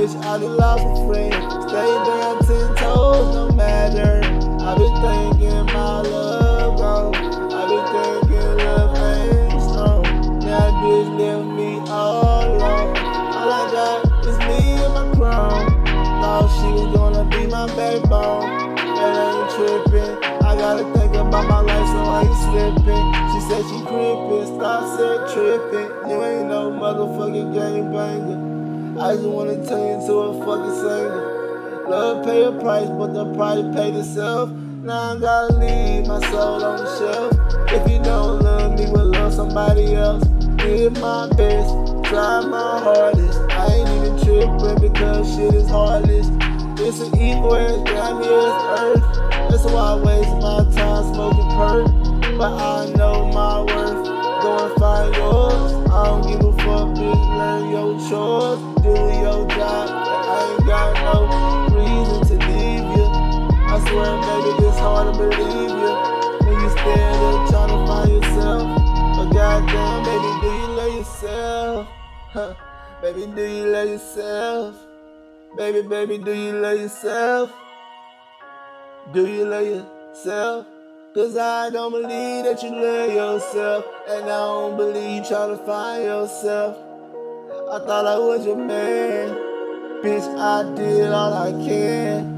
bitch, I done lost a friend. Stay down 10 toes, no matter. I been thinking my love gone. I been thinking love ain't strong. Now bitch left me all alone. All I got is me and my crown. Thought she was gonna be my backbone. That ain't trippin'. I gotta think about my life, so I ain't slipping. She said she creepin', stop said trippin'. You ain't no motherfucking gangbanger. I just wanna turn into a fucking singer. Love pay a price, but the price paid itself. Now I gotta leave my soul on the shelf. If you don't love me, will love somebody else. Did my best, tried my hardest. I ain't even trippin' because shit is heartless. It's an evil ass grimy ass earth. That's why I waste my time smoking perk. But I know my worth. Go and find yours. I don't give a fuck, bitch. Learn your chores. Do your job. I ain't got no reason to leave you. I swear, baby, it's hard to believe you. When you stand up trying to find yourself. But goddamn, baby, do you love yourself? Huh. Baby, do you love yourself? Baby, do you love yourself? Do you love yourself? Cause I don't believe that you love yourself. And I don't believe you trying to find yourself. I thought I was your man. Bitch, I did all I can.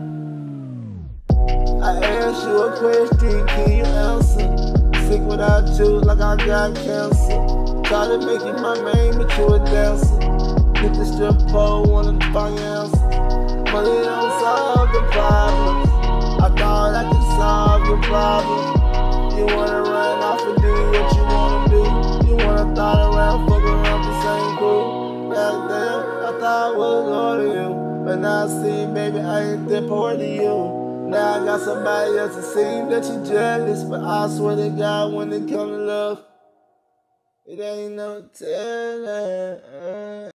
I asked you a question, can you answer? Sick without you like I got cancer. Try to make you my main, but you a dancer. Hit the strip pole, wanna find your answer. Money don't solve the problems. I thought I could solve your problem. You wanna run off and do what you wanna do. You wanna thought around, fuck around the same crew. Goddamn, I thought I was all to you. But now I see, baby, I ain't that part of you. Now I got somebody else to see that you jealous. But I swear to God, when it comes to love, it ain't no telling.